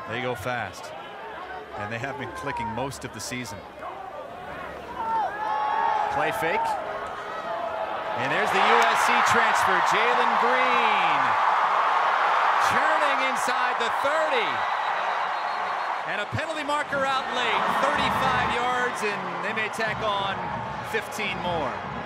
They go fast, and they have been clicking most of the season. Play fake. And there's the USC transfer, Jalen Greene. Churning inside the 30. And a penalty marker out late. 35 yards, and they may tack on 15 more.